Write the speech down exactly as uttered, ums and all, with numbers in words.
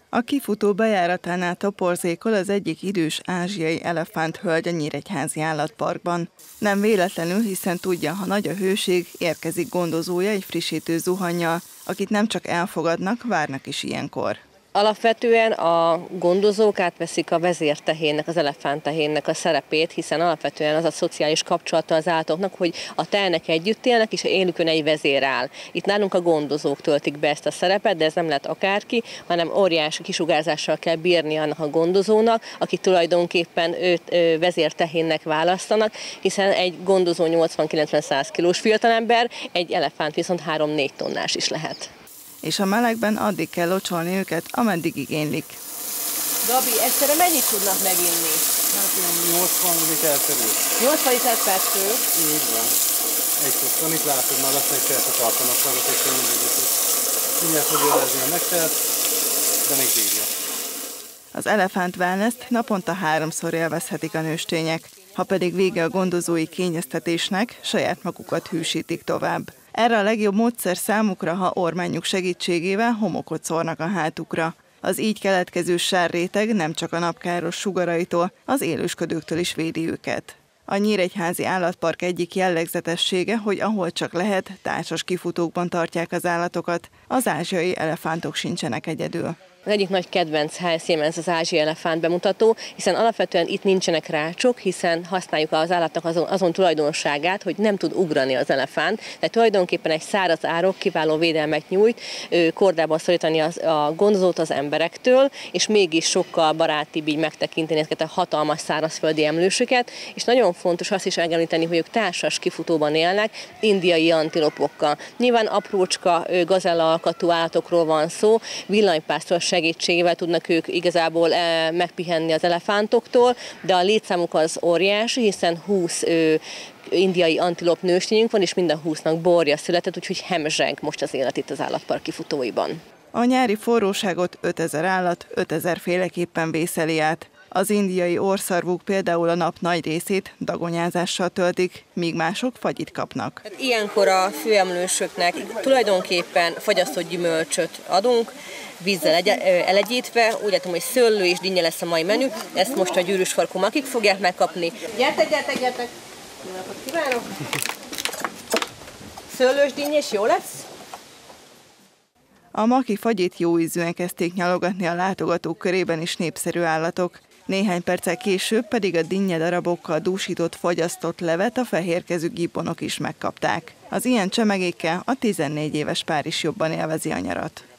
A kifutó bejáratánál toporzékol az egyik idős ázsiai elefánthölgy a Nyíregyházi Állatparkban. Nem véletlenül, hiszen tudja, ha nagy a hőség, érkezik gondozója egy frissítő zuhannyal, akit nem csak elfogadnak, várnak is ilyenkor. Alapvetően a gondozók átveszik a vezértehénnek, az elefánttehénnek a szerepét, hiszen alapvetően az a szociális kapcsolata az állatoknak, hogy a tehenek együtt élnek, és élükön egy vezér áll. Itt nálunk a gondozók töltik be ezt a szerepet, de ez nem lehet akárki, hanem óriási kisugárzással kell bírni annak a gondozónak, aki tulajdonképpen őt vezértehénnek választanak, hiszen egy gondozó nyolcvan-kilencven-száz kilós fiatalember, egy elefánt viszont három-négy tonnás is lehet. És a melegben addig kell locsolni őket, ameddig igénylik. Gabi, egyszerre mennyit tudnak meginni? Hát nyolcvan liter körül. nyolcvan liter per fő? Így van. Egy van, itt látod, már lesz egy percet tartanak magat, és mindig is. Mindjárt fogja érezni a megtelt, de még bírja. Az elefánt wellness-t naponta háromszor élvezhetik a nőstények. Ha pedig vége a gondozói kényeztetésnek, saját magukat hűsítik tovább. Erre a legjobb módszer számukra, ha ormányuk segítségével homokot szórnak a hátukra. Az így keletkező sárréteg nem csak a napkáros sugaraitól, az élősködőktől is védi őket. A Nyíregyházi Állatpark egyik jellegzetessége, hogy ahol csak lehet, társas kifutókban tartják az állatokat, az ázsiai elefántok sincsenek egyedül. Az egyik nagy kedvenc helyszínem ez az ázsiai elefánt bemutató, hiszen alapvetően itt nincsenek rácsok, hiszen használjuk az állatnak azon, azon tulajdonságát, hogy nem tud ugrani az elefánt, de tulajdonképpen egy száraz árok kiváló védelmet nyújt, kordában szorítani az, a gondozót az emberektől, és mégis sokkal barátibb így megtekinteni ezeket a hatalmas szárazföldi emlősöket, és nagyon fontos azt is megemlíteni, hogy ők társas kifutóban élnek, indiai antilopokkal. Nyilván aprócska gazella alkatú állatokról van szó, villanypásztor segítségével tudnak ők igazából megpihenni az elefántoktól, de a létszámuk az óriási, hiszen húsz ö, indiai antilop nőstényünk van, és minden húsznak borja született, úgyhogy hemzseg most az élet itt az állatpark kifutóiban. A nyári forróságot ötezer állat ötezer féleképpen vészeli át. Az indiai orrszarvúk például a nap nagy részét dagonyázással töltik, míg mások fagyit kapnak. Ilyenkor a főemlősöknek tulajdonképpen fagyasztott gyümölcsöt adunk, vízzel elegyítve, úgy látom, hogy szőlő és dinnye lesz a mai menü, ezt most a gyűrűs farkú makik fogják megkapni. Gyertek, gyertek, gyertek! Jó napot kívánok! Szőlős dinnyés jó lesz? A maki fagyit jó ízűen kezdték nyalogatni a látogatók körében is népszerű állatok. Néhány perccel később pedig a dinnye darabokkal dúsított, fagyasztott levet a fehérkezű gibbonok is megkapták. Az ilyen csemegékkel a tizennégy éves pár is jobban élvezi a nyarat.